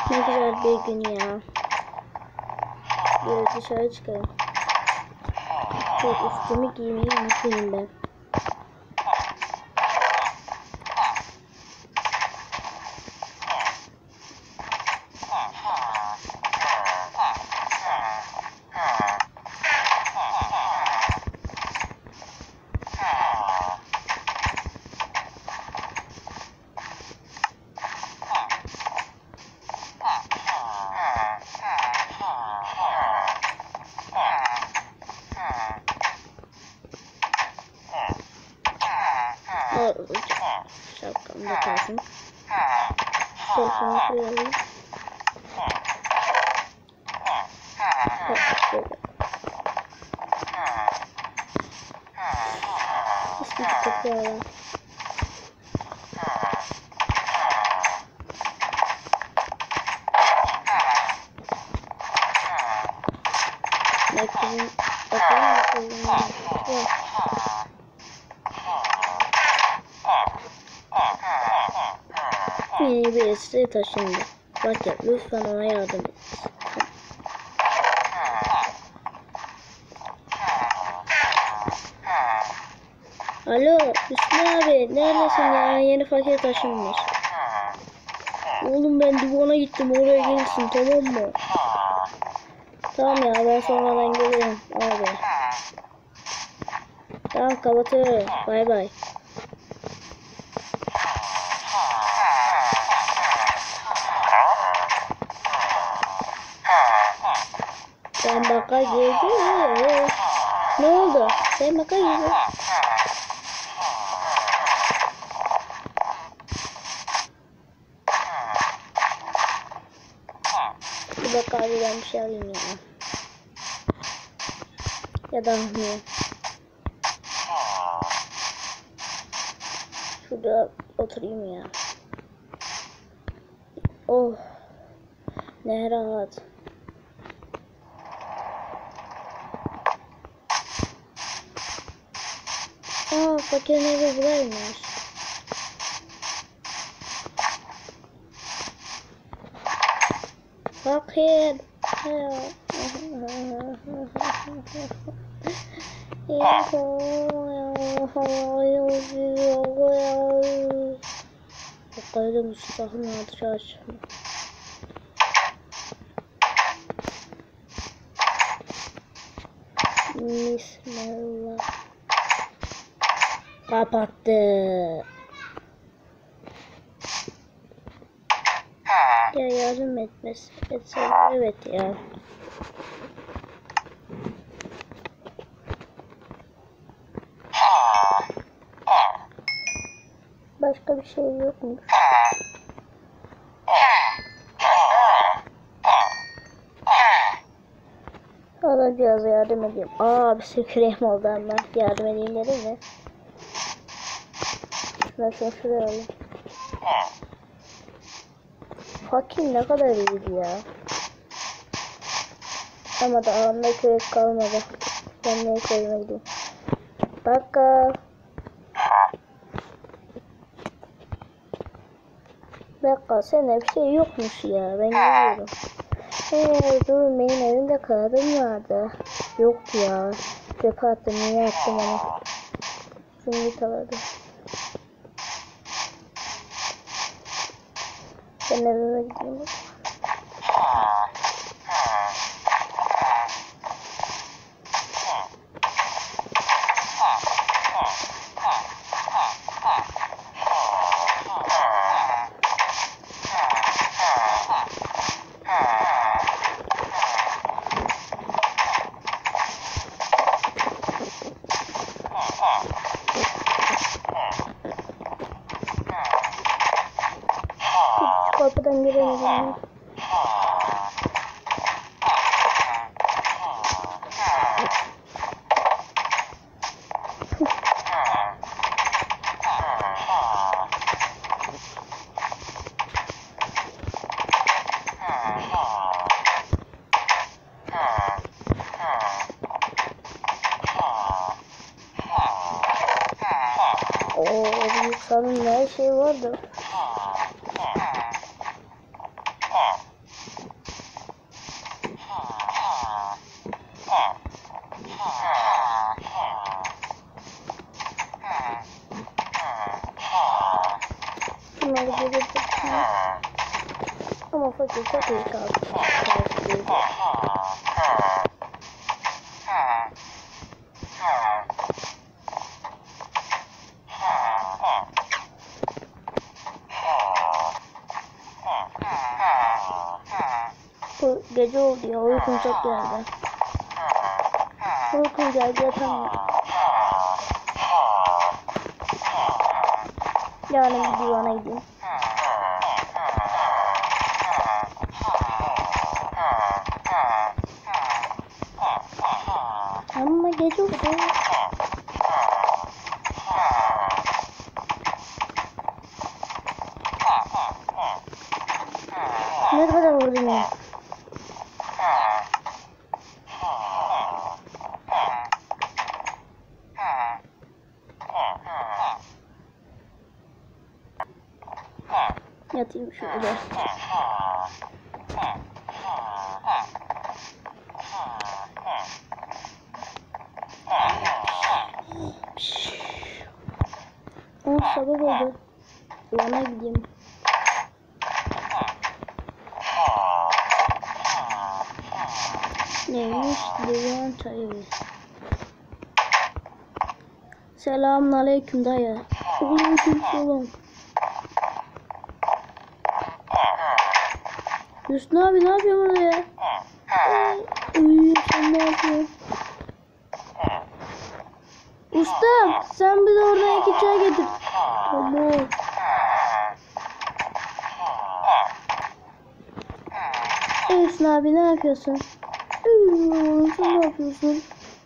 Ne güzel bir gün ya. Böyle dışarı çıkalım. Üstümü giymeyi unutmayayım ben. Şapkam da kalsın. Telefonu şuraya alayım. Hiçbir kötü ya. Bakalım. Yeni birisi taşındı. Fakat lütfen ona yardım et. Alo Hüsnü abi, neredesin ya? Yeni fakir taşınmış. Oğlum ben Divon'a gittim, oraya gelirsin tamam mı? Tamam ya, ben sonradan gelirim abi. Tamam kapatıyorum. Bay bay. Ben baka girdim. Ne oldu? Ben baka girdim. Bir baka abi ben bir şey alayım ya. Ya da almayayım. Şurada oturayım ya. Oh. Ne rahat. Fakirin evi buraymış. Fakir. Bakalım Mustafa'nın adı açma. Bismillah. Kapattı. Ya yardım etmesi. Evet ya. Başka bir şey yok mu? Adamcağıza yardım edeyim. Bir sürü oldu ama yardım edeyim dedim mi? Ben şuraya alayım. Fakir ne kadar iyiydi ya. Ama da ağımda kürek kalmadı. Ben neye koyuma gideyim. Bakkal. Bakkal sende bir şey yokmuş ya. Ben geliyorum. Dur benim evimde kağıdım vardı. Yoktu ya. Çöpe attım. Niye attım onu? Şimdi taladım. Ben evime gideyim. Kapıdan giremedim. Büyük salonda her şey vardı. Ama fakir çok iyi kaldı. Bu gece oldu ya, uykum çok geldi. Uykum geldi, yatamıyorum. Yarın bir divana gideyim. Ama gece oldu. Ne kadar vurdum ya? Yatayım şöyle. Sabah oldu. Yana gideyim. Neymiş? Divan çayı. Selamünaleyküm dayı. Aleykümselam. Hüsnü abi ne yapıyorsun orada ya? Uyuyor, sen ne yapıyorsun? Ustam sen bize oradan 2 çay getir. Tamam. Hüsnü abi ne yapıyorsun? Sen ne yapıyorsun?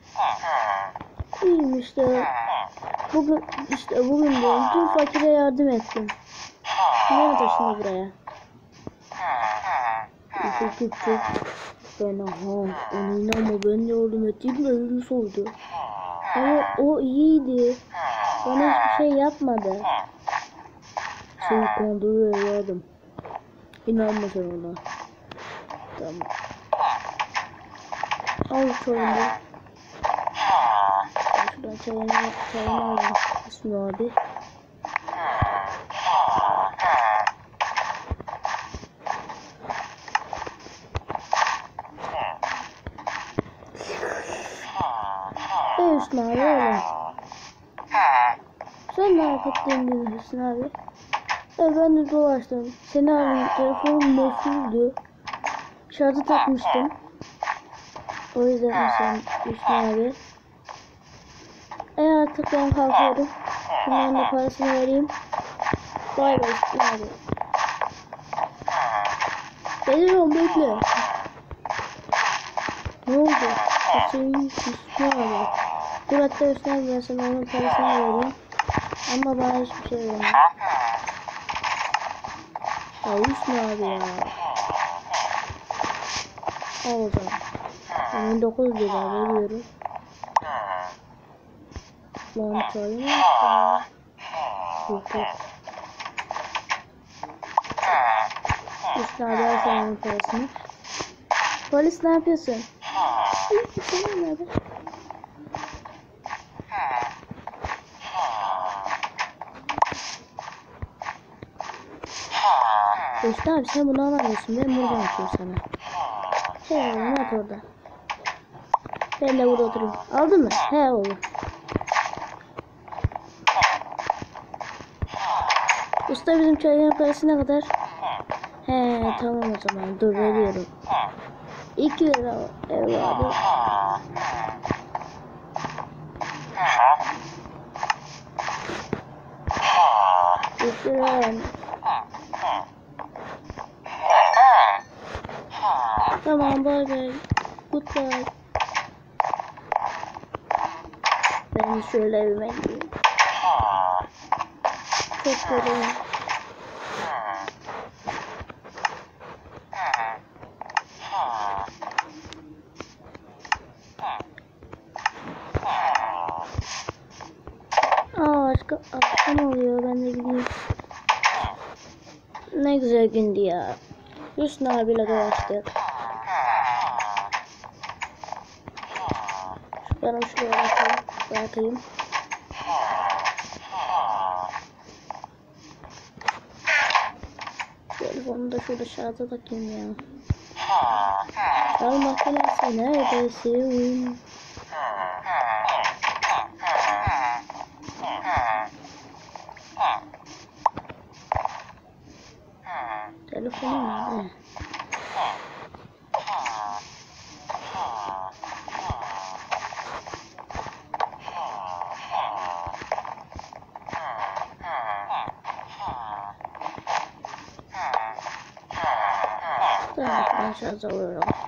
İyiyim işte. Bugün de tüm fakire yardım ettim. Nereye taşındı buraya? Çok ben ona inanma, ben yardım ettim de öyle sordu. Ama o iyiydi. Bana hiçbir şey yapmadı. Seni kandırıyor evladım. İnanma sen ona. Tamam. Al çayını. Şuradan çayını alayım. Hüsnü abi. Hüsnü abi oğlum. Sen ne yaptın Hüsnü abi? Ben de dolaştım. Seni aldım. Telefonum meşhurdu. Şarjı takmıştım. O yüzden sen Hüsnü abi. Artık ben kalkıyorum. Şunların da parasını vereyim. Bay bay Hüsnü abi. Geliyorum, bekle. Ne oldu? Hüsnü abi. Dur hatta Hüsnü abi, ben sana onun parasını vereyim. Ama bana hiçbir şey vermiyor. Ya Hüsnü abi ya. Al o zaman. 19 lira veriyorum. Lan çayım yok. Yok. Hüsnü abi al sana onun parasını. Polis ne yapıyorsun? Sen nerede? Hüsnü abi sen bunu alamıyorsun. Ben buradan açıyorum sana. Şey oğlum at orada. Ben de burada oturayım. Aldın mı? He oğlum. Usta bizim çayın parası ne kadar? He tamam o zaman. Dur veriyorum. 2 lira evladım. 3 lira yani. Tamam bay bay. Goodbye. Ben şöyle evime gideyim. Çok yoruldum. Akşam oluyor, ben de gideyim. Ne güzel gündü ya. Hüsnü abiyle dolaştık. Ben şuraya bırakayım. Telefonu da şurada şarja takayım ya. Çal makinesi neredesin? Telefonum nerede? Tamam, ben şarj alıyorum.